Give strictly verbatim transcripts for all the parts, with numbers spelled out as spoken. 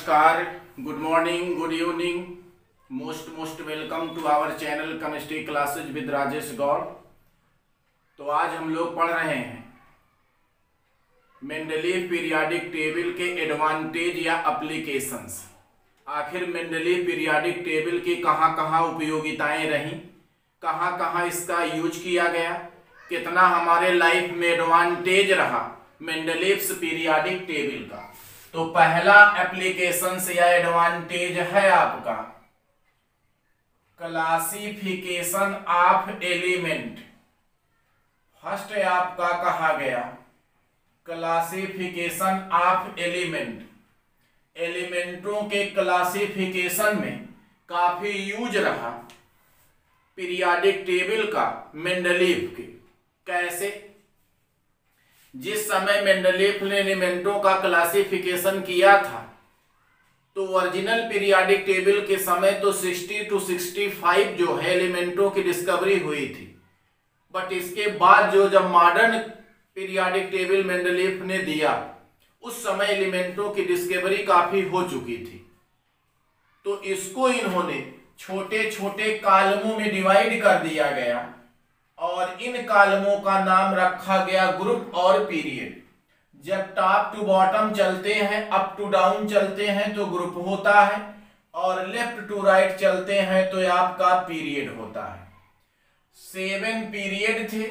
नमस्कार, good morning, good evening, most most welcome to our channel chemistry classes with Rajesh Gaur. तो आज हम लोग पढ़ रहे हैं मेंडलीव पीरियाडिक टेबल के एडवांटेज या एप्लीकेशंस। आखिर मेंडलीव पीरियाडिक टेबल की कहाँ कहाँ उपयोगिताएं रहीं, कहाँ कहाँ इसका यूज किया गया, कितना हमारे लाइफ में एडवांटेज रहा मेंडलीव्स पीरियाडिक टेबल का। तो पहला एप्लीकेशन या एडवांटेज है आपका क्लासिफिकेशन ऑफ एलिमेंट। फर्स्ट आपका कहा गया क्लासिफिकेशन ऑफ एलिमेंट। एलिमेंटों के क्लासिफिकेशन में काफी यूज रहा पीरियाडिक टेबल का मेंडलीव के। कैसे? जिस समय मेंडलीव ने एलिमेंटों का क्लासिफिकेशन किया था तो ओरिजिनल पीरियाडिक टेबल के समय तो साठ टू पैंसठ जो है एलिमेंटों की डिस्कवरी हुई थी, बट इसके बाद जो जब मॉडर्न पीरियाडिक टेबल मेंडलीव ने दिया उस समय एलिमेंटों की डिस्कवरी काफी हो चुकी थी। तो इसको इन्होंने छोटे छोटे कॉलमों में डिवाइड कर दिया गया और इन कॉलमों का नाम रखा गया ग्रुप और पीरियड। जब टॉप टू बॉटम चलते हैं, अप टू डाउन चलते हैं तो ग्रुप होता है, और लेफ्ट टू राइट चलते हैं तो आपका पीरियड होता है। सेवन पीरियड थे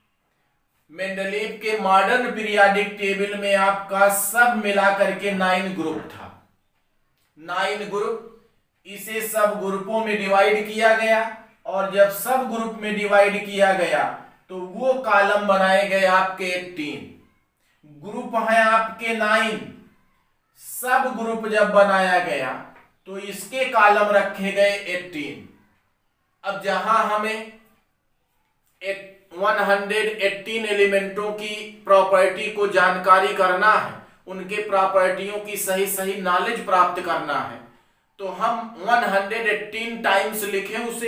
मेंडलीव के। मॉडर्न पीरियाडिक टेबल में आपका सब मिला करके नाइन ग्रुप था। नाइन ग्रुप, इसे सब ग्रुपों में डिवाइड किया गया, और जब सब ग्रुप में डिवाइड किया गया तो वो कॉलम बनाए गए आपके अठारह। ग्रुप है आपके नाइन। सब ग्रुप जब बनाया गया तो इसके कॉलम रखे गए अठारह। अब जहां हमें एक सौ अठारह एलिमेंटों की प्रॉपर्टी को जानकारी करना है, उनके प्रॉपर्टियों की सही सही नॉलेज प्राप्त करना है, तो हम एक सौ अठारह टाइम्स लिखें उसे।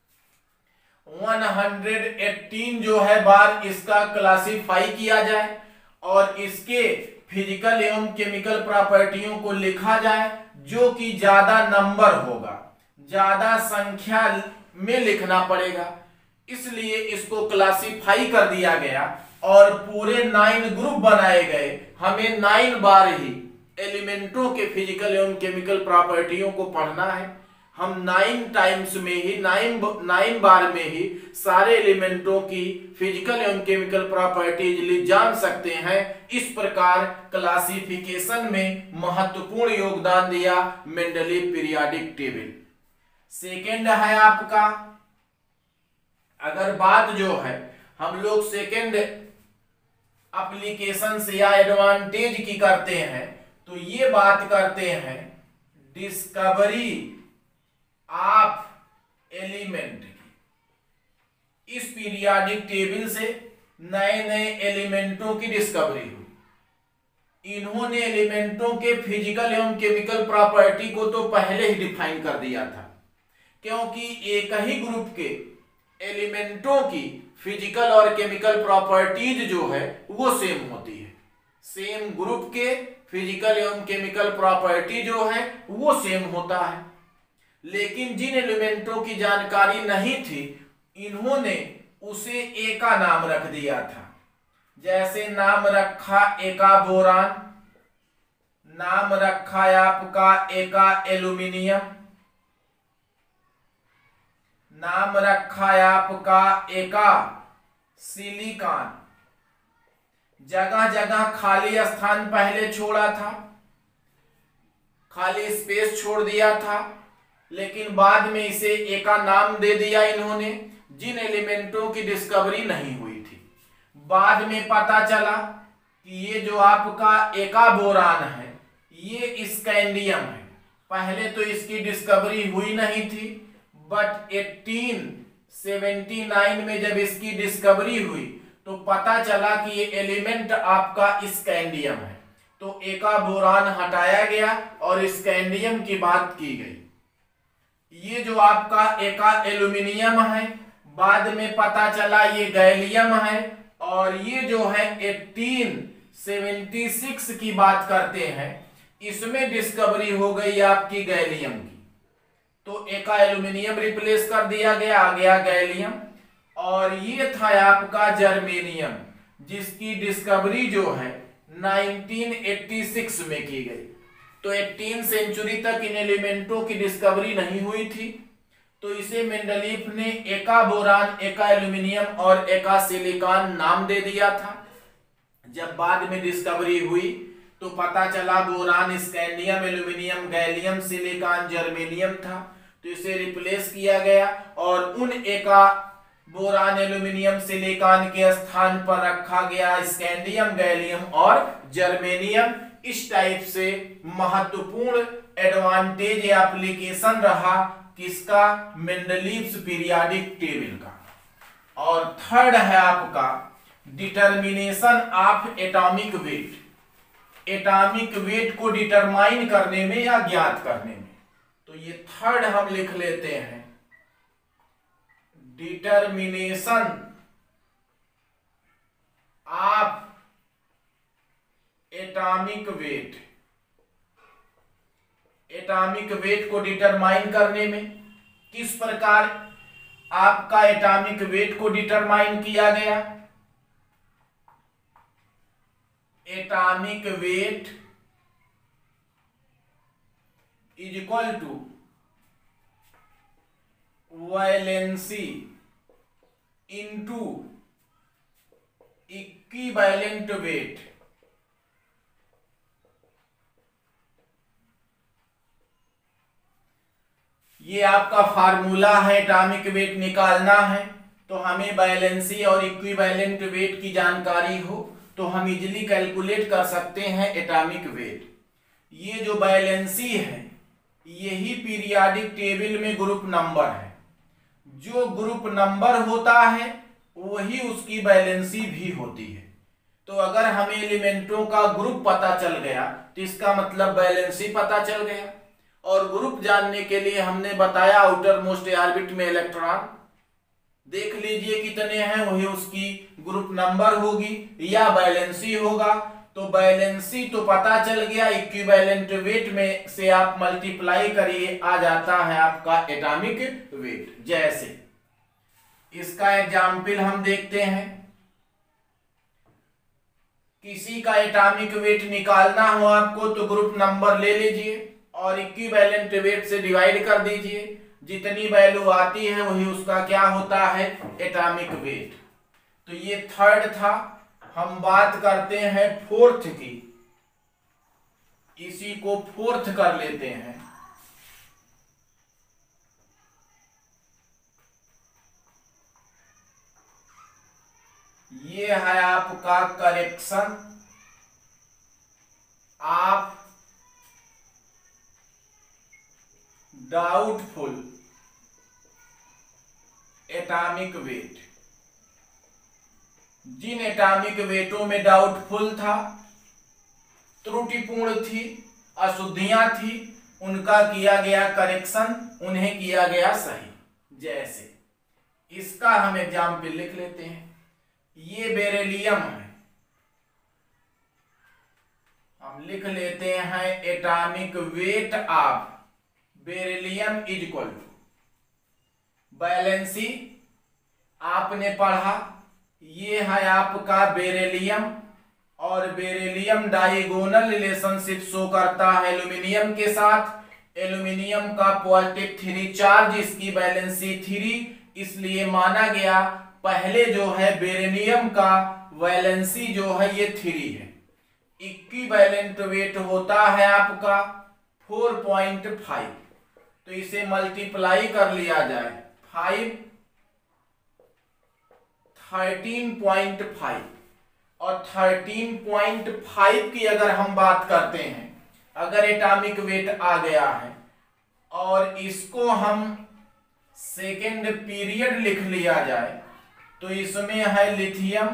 एक सौ अठारह जो है बार इसका क्लासिफाई किया जाए और इसके फिजिकल एवं केमिकल प्रॉपर्टियों को लिखा जाए, जो कि ज्यादा नंबर होगा, ज्यादा संख्या में लिखना पड़ेगा, इसलिए इसको क्लासिफाई कर दिया गया और पूरे नाइन ग्रुप बनाए गए। हमें नाइन बार ही एलिमेंटों के फिजिकल एवं केमिकल प्रॉपर्टियों को पढ़ना है। हम नाइन टाइम्स में ही नाइन नाइन बार में ही सारे एलिमेंटों की फिजिकल एवं केमिकल प्रॉपर्टीज जान सकते हैं। इस प्रकार क्लासिफिकेशन में महत्वपूर्ण योगदान दिया मेंडलीव पीरियाडिक टेबल। सेकेंड है आपका, अगर बात जो है हम लोग सेकेंड एप्लीकेशन से या एडवांटेज की करते हैं तो ये बात करते हैं डिस्कवरी ऑफ एलिमेंट की। इस पीरियाडिक टेबल से नए नए एलिमेंटों की डिस्कवरी हुई। इन्होंने एलिमेंटों के फिजिकल एवं केमिकल प्रॉपर्टी को तो पहले ही डिफाइन कर दिया था, क्योंकि एक ही ग्रुप के एलिमेंटों की फिजिकल और केमिकल प्रॉपर्टीज जो है वो सेम होती है। सेम ग्रुप के फिजिकल एवं केमिकल प्रॉपर्टी जो है वो सेम होता है। लेकिन जिन एलिमेंटों की जानकारी नहीं थी, इन्होंने उसे ए का नाम रख दिया था। जैसे नाम रखा एका बोरान, नाम रखा आपका एका एल्यूमिनियम, नाम रखा आपका एका सिलिकॉन। जगह जगह खाली स्थान पहले छोड़ा था, खाली स्पेस छोड़ दिया था, लेकिन बाद में इसे एका नाम दे दिया इन्होंने, जिन एलिमेंटों की डिस्कवरी नहीं हुई थी। बाद में पता चला कि ये जो आपका एका बोरान है ये स्कैंडियम है। पहले तो इसकी डिस्कवरी हुई नहीं थी, बट अठारह सौ उन्यासी में जब इसकी डिस्कवरी हुई तो पता चला कि ये एलिमेंट आपका स्कैंडियम है। तो एका बोरान हटाया गया और स्कैंडियम की बात की गई। ये जो आपका एका एल्यूमिनियम है, बाद में पता चला ये गैलियम है, और ये जो है अठारह सौ छिहत्तर की बात करते हैं इसमें डिस्कवरी हो गई आपकी गैलियम की, तो एक एल्यूमिनियम रिप्लेस कर दिया गया, आ गया गैलियम। और ये था आपका जर्मेनियम, जिसकी डिस्कवरी जो है नाइनटीन एटी सिक्स में की गई। तो एटीन सेंचुरी तक इन एलिमेंटों की डिस्कवरी नहीं हुई थी, तो इसे मेंडलीफ ने एका बोरान, एका एल्यूमिनियम और एका सिलिकॉन नाम दे दिया था। जब बाद में डिस्कवरी हुई तो पता चला boron, scandium, aluminium, gallium, silicon, germanium था, तो इसे रिप्लेस किया गया और उन एका बोरान, एल्यूमिनियम, सिलिकॉन के स्थान पर रखा गया स्कैंडियम, गैलियम और जर्मेनियम। इस टाइप से महत्वपूर्ण एडवांटेज या एप्लीकेशन रहा किसका, मेंडलीव्स पीरियोडिक टेबल का। और थर्ड है आपका determination of atomic weight, atomic weight को डिटरमाइन करने में या ज्ञात करने में। तो ये थर्ड हम लिख लेते हैं, determination of atomic weight, atomic weight को डिटरमाइन करने में किस प्रकार आपका एटॉमिक वेट को डिटरमाइन किया गया। Atomic weight is equal to valency into equivalent weight. ये आपका फार्मूला है, एटॉमिक वेट निकालना है तो हमें वैलेंसी और इक्विवेलेंट वेट की जानकारी हो तो हम इजीली कैलकुलेट कर सकते हैं एटॉमिक वेट। ये जो वैलेंसी है यही पीरियोडिक टेबल में ग्रुप नंबर है, जो ग्रुप नंबर होता है वही उसकी वैलेंसी भी होती है। तो अगर हमें एलिमेंटों का ग्रुप पता चल गया तो इसका मतलब वैलेंसी पता चल गया। और ग्रुप जानने के लिए हमने बताया आउटर मोस्ट ऑर्बिट में इलेक्ट्रॉन देख लीजिए कितने हैं, वही उसकी ग्रुप नंबर होगी या वैलेंसी होगा। तो वैलेंसी तो पता चल गया, इक्विवेलेंट वेट में से आप मल्टीप्लाई करिए, आ जाता है आपका एटॉमिक वेट। जैसे इसका एग्जाम्पल हम देखते हैं, किसी का एटॉमिक वेट निकालना हो आपको तो ग्रुप नंबर ले लीजिए और इक्विवेलेंट वेट से डिवाइड कर दीजिए, जितनी वैल्यू आती है वही उसका क्या होता है, एटॉमिक वेट। तो ये थर्ड था। हम बात करते हैं फोर्थ की, इसी को फोर्थ कर लेते हैं। ये है आपका correction of doubtful atomic weight. जिन एटॉमिक वेटों में डाउटफुल था, त्रुटिपूर्ण थी, अशुद्धियां थी, उनका किया गया करेक्शन, उन्हें किया गया सही। जैसे इसका हम एग्जाम्पल लिख लेते हैं, ये बेरिलियम है, हम लिख लेते हैं atomic weight of beryllium is equal to valency. आपने पढ़ा ये है आपका बेरिलियम और बेरिलियम डायगोनल रिलेशनशिप शो करता है एल्यूमिनियम के साथ। एल्यूमिनियम का पॉजिटिव थ्री चार्ज, इसकी वैलेंसी थ्री, इसलिए माना गया पहले जो है बेरिलियम का वैलेंसी जो है ये थ्री है। इक्विवेलेंट वेट होता है आपका फोर पॉइंट फाइव, तो इसे मल्टीप्लाई कर लिया जाए, फाइव थर्टीन पॉइंट फाइव, और थर्टीन पॉइंट फाइव की अगर हम बात करते हैं, अगर एटॉमिक वेट आ गया है और इसको हम सेकेंड पीरियड लिख लिया जाए तो इसमें है लिथियम,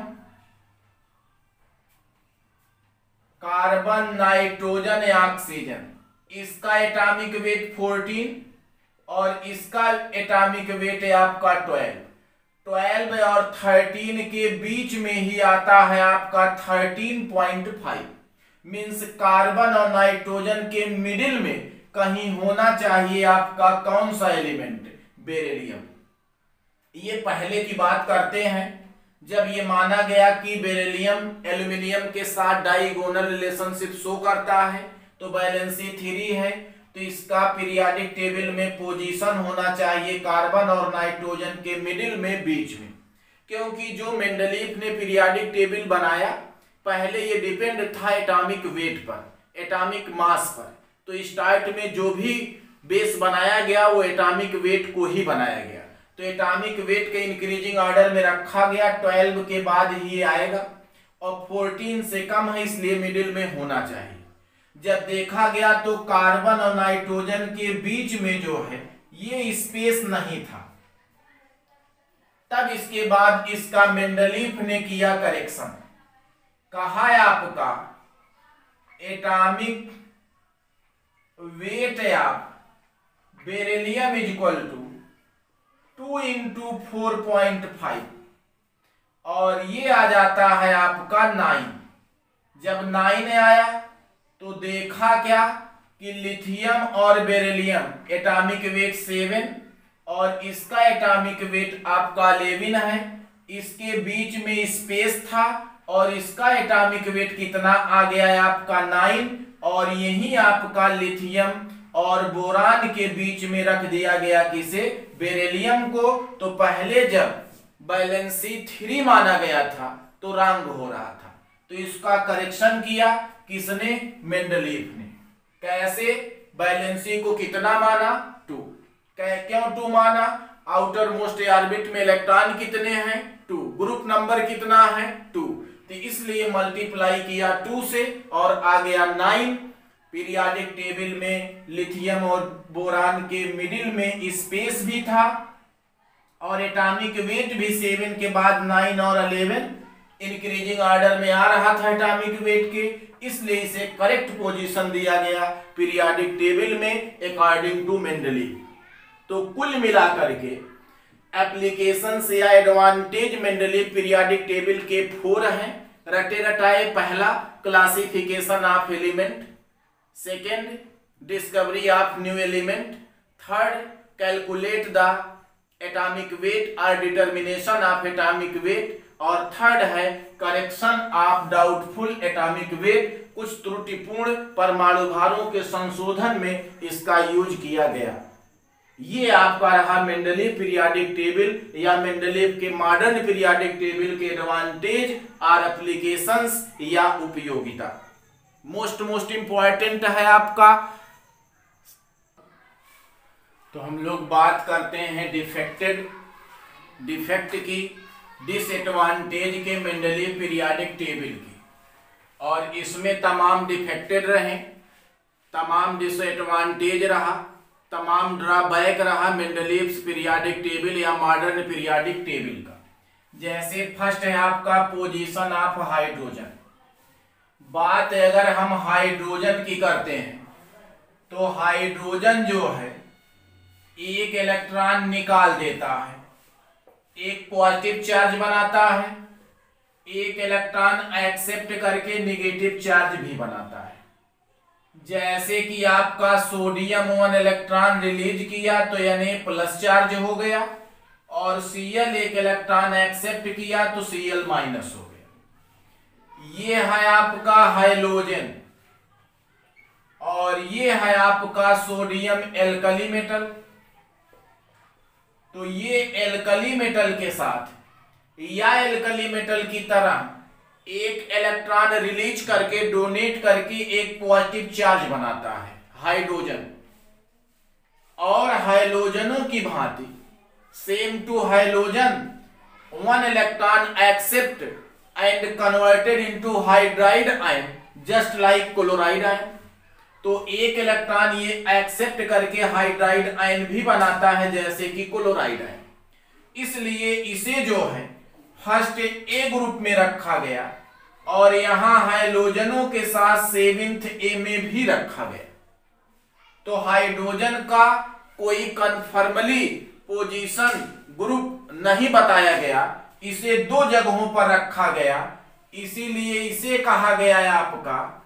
कार्बन, नाइट्रोजन, ऑक्सीजन। इसका एटॉमिक वेट फोर्टीन और इसका एटॉमिक वेट है आपका ट्वेल्व। ट्वेल्व और थर्टीन के बीच में ही आता है आपका thirteen point five. Means carbon और नाइट्रोजन के मिडिल में कहीं होना चाहिए आपका कौन सा एलिमेंट, बेरिलियम। ये पहले की बात करते हैं जब ये माना गया कि बेरिलियम एल्यूमिनियम के साथ डाइगोनल रिलेशनशिप शो करता है तो वैलेंसी थ्री है, तो इसका पीरियाडिक टेबल में पोजीशन होना चाहिए कार्बन और नाइट्रोजन के मिडिल में, बीच में। क्योंकि जो मेंडलीफ ने पीरियाडिक टेबल बनाया पहले ये डिपेंड था एटॉमिक वेट पर, एटॉमिक मास पर। तो स्टार्ट में जो भी बेस बनाया गया वो एटॉमिक वेट को ही बनाया गया, तो एटॉमिक वेट के इंक्रीजिंग ऑर्डर में रखा गया, ट्वेल्व के बाद ही आएगा और फोर्टीन से कम है इसलिए मिडिल में होना चाहिए। जब देखा गया तो कार्बन और नाइट्रोजन के बीच में जो है ये स्पेस नहीं था, तब इसके बाद इसका मेंडलीफ ने किया करेक्शन, कहा है आपका एटॉमिक वेट या beryllium is equal to two into four point five और ये आ जाता है आपका नाइन। जब नाइन आया तो देखा क्या कि लिथियम और बेरिलियम एटॉमिक वेट सेवन और इसका एटॉमिक वेट आपका इलेवन है, इसके बीच में स्पेस था और इसका एटॉमिक वेट कितना आ गया है आपका नाइन, और यही आपका लिथियम और बोरान के बीच में रख दिया गया किसे, बेरिलियम को। तो पहले जब वैलेंसी थ्री माना गया था तो रंग हो रहा था, तो इसका करेक्शन किया किसने, मेंडलीफ ने। कैसे, वैलेंसी को कितना माना, टू। क्यों टू माना, आउटर मोस्ट ऑर्बिट में इलेक्ट्रॉन कितने हैं, टू, ग्रुप नंबर कितना है, टू, तो इसलिए मल्टीप्लाई किया टू से और आ गया नाइन। पीरियाडिक टेबल में लिथियम और बोरान के मिडिल में स्पेस भी था और एटॉमिक वेट भी सेवन के बाद नाइन और इलेवन इंक्रीजिंग ऑर्डर में आ रहा था एटॉमिक वेट के, इसलिए इसे करेक्ट पोजीशन दिया गया पीरियाडिक टेबल में अकॉर्डिंग टू मेंडलीफ। तो कुल मिलाकर के एप्लीकेशन से या एडवांटेज मेंडलीफ पीरियाडिक टेबल के फोर हैं, रटे रटाए। पहला, classification of element, second, discovery of new element, third, calculate the atomic weight और डिटर्मिनेशन ऑफ एटॉमिक वेट, और थर्ड है correction of doubtful atomic weight, कुछ त्रुटिपूर्ण परमाणु भारों के संशोधन में इसका यूज किया गया। ये आपका रहा मेंडलीफ पीरियाडिक टेबल या मेंडलीफ के मॉडर्न पीरियाडिक टेबल के एडवांटेज और एप्लीकेशंस या उपयोगिता। मोस्ट मोस्ट इंपॉर्टेंट है आपका। तो हम लोग बात करते हैं डिफेक्टेड डिफेक्ट की, डिसएडवांटेज के मेंडलीफ पीरियाडिक टेबल की, और इसमें तमाम डिफेक्टेड रहे, तमाम डिसएडवांटेज रहा, तमाम ड्रॉबैक रहा मेंडलीफ पीरियाडिक टेबल या मॉडर्न पीरियाडिक टेबल का। जैसे फर्स्ट है आपका पोजीशन ऑफ हाइड्रोजन। बात अगर हम हाइड्रोजन की करते हैं तो हाइड्रोजन जो है एक इलेक्ट्रॉन निकाल देता है, एक पॉजिटिव चार्ज बनाता है, एक इलेक्ट्रॉन एक्सेप्ट करके नेगेटिव चार्ज भी बनाता है। जैसे कि आपका सोडियम वन इलेक्ट्रॉन रिलीज किया तो यानी प्लस चार्ज हो गया, और Cl एक इलेक्ट्रॉन एक्सेप्ट किया तो Cl माइनस हो गया। ये है आपका हाइड्रोजन और ये है आपका सोडियम एल्कली मेटल। तो ये एल्कली मेटल के साथ या एल्कली मेटल की तरह एक इलेक्ट्रॉन रिलीज करके डोनेट करके एक पॉजिटिव चार्ज बनाता है हाइड्रोजन, और हाइड्रोजनों की भांति same to hydrogen one electron accept and converted into hydride ion just like chloride ion. तो एक इलेक्ट्रॉन ये एक्सेप्ट करके हाइड्राइड आयन भी बनाता है जैसे कि क्लोराइड आयन, इसलिए इसे जो है फर्स्ट ए ग्रुप में रखा गया और यहां हाइड्रोजनों के साथ सेवेंथ ए में भी रखा गया। तो हाइड्रोजन का कोई कन्फर्मली पोजीशन ग्रुप नहीं बताया गया, इसे दो जगहों पर रखा गया, इसीलिए इसे कहा गया है आपका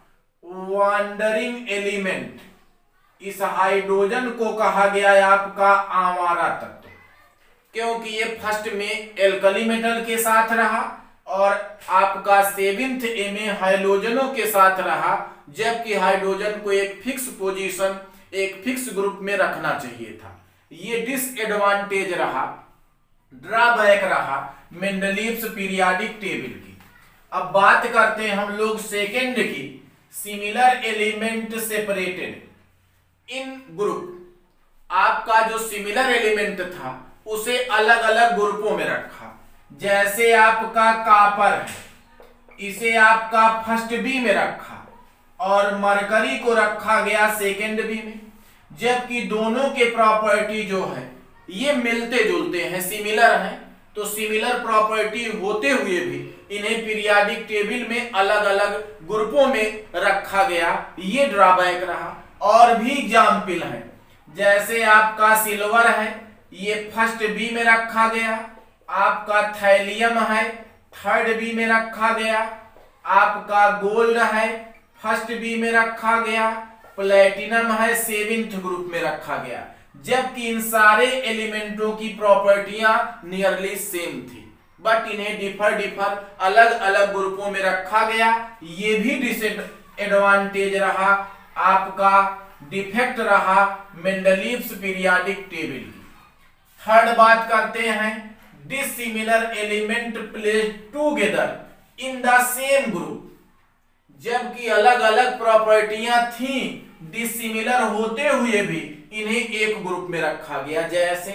वॉन्डरिंग एलिमेंट, इस हाइड्रोजन को कहा गया है आपका आवारा तत्व, क्योंकि ये फर्स्ट में एल्कली मेटल के साथ रहा और आपका सेवेंथ ए में हाइड्रोजनों के साथ रहा, जबकि हाइड्रोजन को एक फिक्स पोजीशन, एक फिक्स ग्रुप में रखना चाहिए था। ये डिसएडवांटेज रहा, ड्रॉबैक रहा मेंडलीव्स पीरियोडिक टेबल की। अब बात करते हैं हम लोग सेकेंड की, similar element separated in group. आपका जो सिमिलर एलिमेंट था उसे अलग अलग ग्रुपों में रखा, जैसे आपका कॉपर है, इसे आपका फर्स्ट बी में रखा और मरकरी को रखा गया सेकेंड बी में, जबकि दोनों के प्रॉपर्टी जो है ये मिलते जुलते हैं, सिमिलर हैं। तो सिमिलर प्रॉपर्टी होते हुए भी इन्हें पीरियोडिक टेबल में अलग अलग ग्रुपों में रखा गया, ये ड्रॉबैक रहा। और भी एग्जाम्पल है, जैसे आपका सिल्वर है, ये फर्स्ट बी में रखा गया, आपका थैलियम है थर्ड बी में रखा गया, आपका गोल्ड है फर्स्ट बी में रखा गया, प्लेटिनम है सेवेंथ ग्रुप में रखा गया, जबकि इन सारे एलिमेंटों की प्रॉपर्टियां नियरली सेम थी, बट इन्हें डिफर डिफर अलग अलग ग्रुपों में रखा गया। ये भी डिसएडवांटेज रहा, आपका डिफेक्ट रहा मेंडलीव्स पीरियोडिक टेबल की। थर्ड बात करते हैं, dissimilar element placed together in the same group, जबकि अलग अलग प्रॉपर्टियां थी, डिसिमिलर होते हुए भी इन्हें एक ग्रुप में रखा गया। जैसे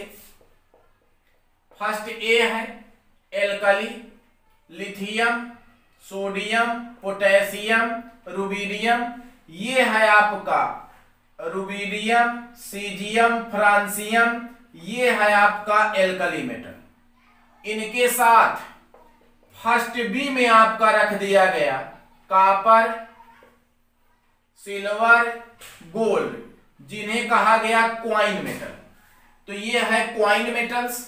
फर्स्ट ए है alkali, lithium, sodium, potassium, rubidium, ये है आपका रुबिडियम, सीजियम, फ्रांसियम, ये है आपका एल्कली मेटल। इनके साथ फर्स्ट बी में आपका रख दिया गया कॉपर, सिल्वर, गोल्ड, जिन्हें कहा गया क्वाइन मेटल। तो ये है क्वाइन मेटल्स,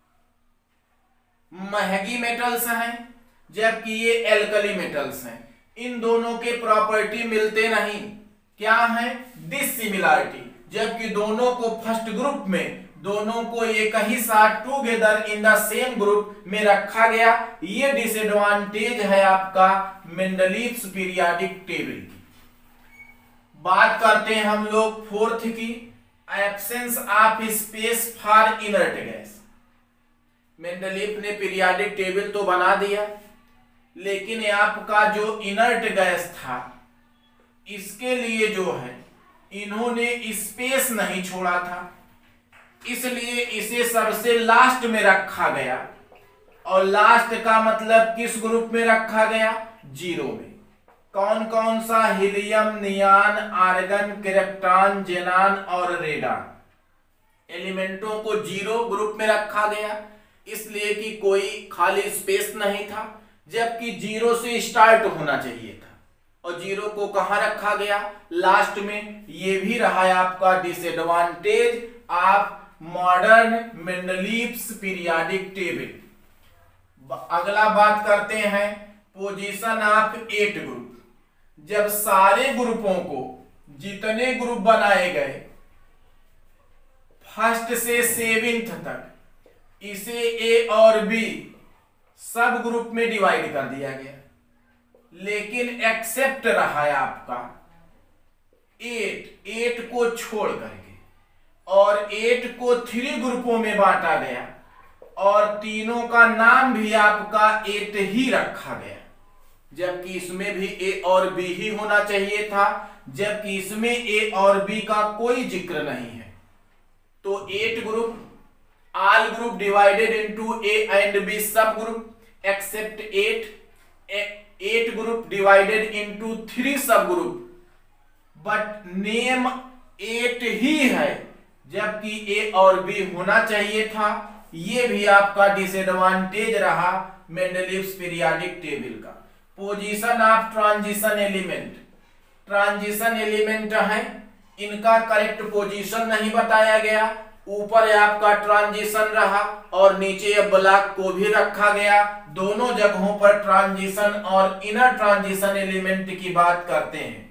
महंगी मेटल्स हैं, जबकि ये एल्कली मेटल्स हैं। इन दोनों के प्रॉपर्टी मिलते नहीं, क्या है? डिसिमिलरिटी, जबकि दोनों को फर्स्ट ग्रुप में, दोनों को एक ही साथ together in the same group में रखा गया। ये डिसएडवांटेज है आपका मेंडलीव्स पीरियोडिक टेबल की। बात करते हैं हम लोग फोर्थ की, absence of space for inert gas. Mendeleev ने पीरियोडिक टेबल तो बना दिया, लेकिन आपका जो इनर्ट गैस था इसके लिए जो है इन्होंने स्पेस नहीं छोड़ा था, इसलिए इसे सबसे लास्ट में रखा गया। और लास्ट का मतलब किस ग्रुप में रखा गया? जीरो में। कौन कौन सा? Helium, neon, argon, krypton, xenon और रेडान। एलिमेंटों को जीरो ग्रुप में रखा गया इसलिए कि कोई खाली स्पेस नहीं था, जबकि जीरो से स्टार्ट होना चाहिए था। और जीरो को कहां रखा गया? लास्ट में। ये भी रहा है आपका disadvantage of modern Mendeleev's periodic table. अगला बात करते हैं पोजीशन ऑफ एट ग्रुप। जब सारे ग्रुपों को, जितने ग्रुप बनाए गए फर्स्ट से सेवेंथ तक, इसे ए और बी सब ग्रुप में डिवाइड कर दिया गया, लेकिन एक्सेप्ट रहा है आपका एट, एट को छोड़ करके, और एट को थ्री ग्रुपों में बांटा गया और तीनों का नाम भी आपका एट ही रखा गया, जबकि इसमें भी ए और बी ही होना चाहिए था, जबकि इसमें ए और बी का कोई जिक्र नहीं है। तो eight group, all group divided into A and B sub group except eight, eight group divided into three sub group, but name eight ही है, जबकि ए और बी होना चाहिए था। ये भी आपका डिसएडवांटेज रहा मेंडलीव्स पीरियोडिक टेबल का। Position of transition element, transition element है, इनका करेक्ट पोजीशन नहीं बताया गया। ऊपर आपका ट्रांजिशन रहा और नीचे ब्लॉक को भी रखा गया। दोनों जगहों पर ट्रांजिशन और इनर ट्रांजिशन एलिमेंट की बात करते हैं।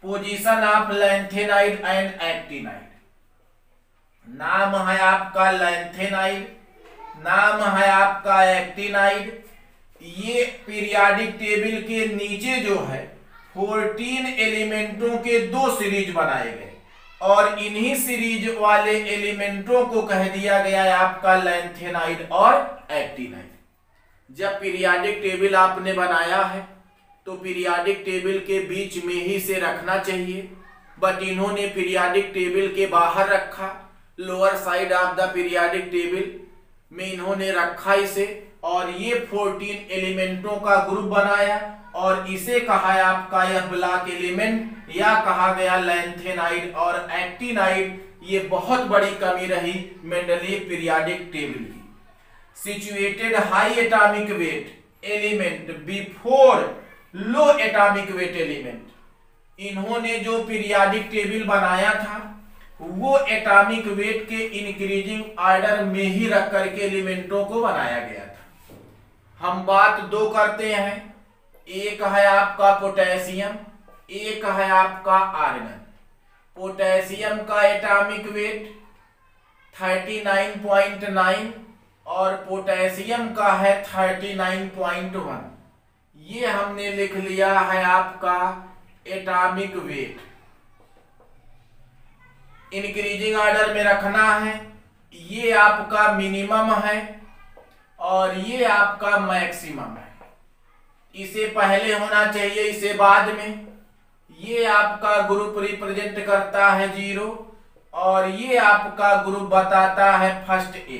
Position of lanthanide and actinide. नाम है आपका लैंथेनाइड, नाम है आपका एक्टिनाइड। ये पीरियाडिक टेबल के नीचे जो है चौदह एलिमेंटों के दो सीरीज बनाए गए और इन्हीं सीरीज वाले एलिमेंटों को कह दिया गया है आपका लैंथेनाइड और एक्टिनाइड। जब पीरियाडिक टेबल आपने बनाया है तो पीरियाडिक टेबल के बीच में ही से रखना चाहिए, बट इन्होंने पीरियाडिक टेबल के बाहर रखा, lower side of the periodic table में इन्होंने रखा इसे और ये चौदह एलिमेंटों का ग्रुप बनाया और इसे कहा है आपका यह ब्लॉक एलिमेंट या कहा गया लैंथेनाइड और एक्टिनाइड। ये बहुत बड़ी कमी रही मेंडलीव पीरियाडिक टेबल की। Situated high atomic weight element before low atomic weight element. इन्होंने जो पीरियाडिक टेबल बनाया था वो एटॉमिक वेट के इंक्रीजिंग ऑर्डर में ही रख करके एलिमेंटों को बनाया गया था। हम बात दो करते हैं, एक है आपका पोटेशियम, एक है आपका आर्गन। पोटेशियम का एटॉमिक वेट उनतालीस पॉइंट नौ और पोटेशियम का है उनतालीस पॉइंट एक। ये हमने लिख लिया है आपका एटॉमिक वेट। इंक्रीजिंग ऑर्डर में रखना है, ये आपका मिनिमम है और ये आपका मैक्सिमम है। इसे पहले होना चाहिए, इसे बाद में। ये आपका ग्रुप रिप्रेजेंट करता है जीरो और ये आपका ग्रुप बताता है फर्स्ट ए।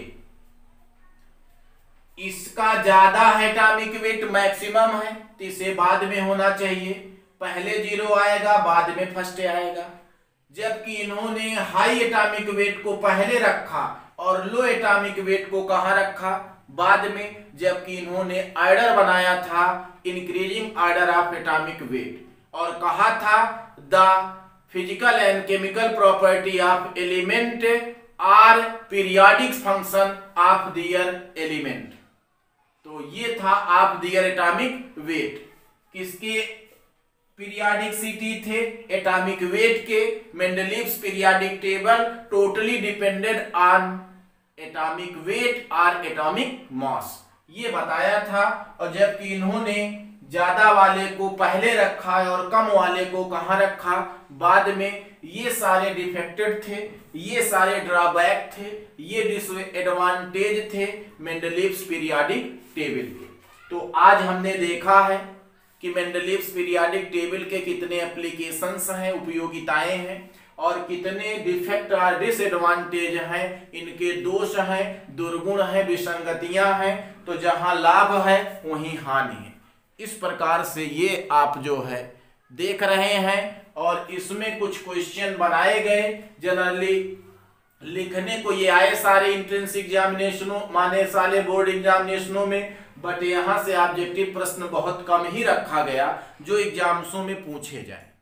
इसका ज्यादा है एटॉमिक वेट, मैक्सिमम है, तो इसे बाद में होना चाहिए। पहले जीरो आएगा, बाद में फर्स्ट ए आएगा। जबकि इन्होंने हाई एटॉमिक वेट को पहले रखा और लो एटॉमिक वेट को कहां रखा, बाद में। जबकि इन्होंने ऑर्डर बनाया था increasing order of atomic weight और कहा था the physical and chemical property of element are periodic function of their element. तो ये था ऑफ दियर एटॉमिक वेट। किसके पीरियोडिसिटी थे? एटॉमिक वेट के। Mendeleev's periodic table totally depended on atomic weight और एटॉमिक मास, ये बताया था। और जबकि इन्होंने ज्यादा वाले को पहले रखा है और कम वाले को कहां रखा, बाद में। ये सारे डिफेक्टेड थे, ये सारे ड्रॉबैक थे, ये डिसएडवांटेज थे मेंडलीव्स पीरियोडिक टेबल के। तो आज हमने देखा है कि मेंडलीव्स पीरियोडिक टेबल के कितने एप्लीकेशंस हैं, उपयोगिताएं हैं और कितने डिफेक्ट और डिसएडवांटेज हैं, इनके दोष हैं, दुर्गुण हैं, विसंगतियां हैं। तो जहां लाभ है वहीं हानि है। इस प्रकार से ये आप जो है देख रहे हैं और इसमें कुछ क्वेश्चन बनाए गए। जनरली लिखने को ये आए सारे एंट्रेंस एग्जामिनेशनों माने सारे बोर्ड एग्जामिनेशनों में, बट यहाँ से ऑब्जेक्टिव प्रश्न बहुत कम ही रखा गया जो एग्जाम्सों में पूछे जाए।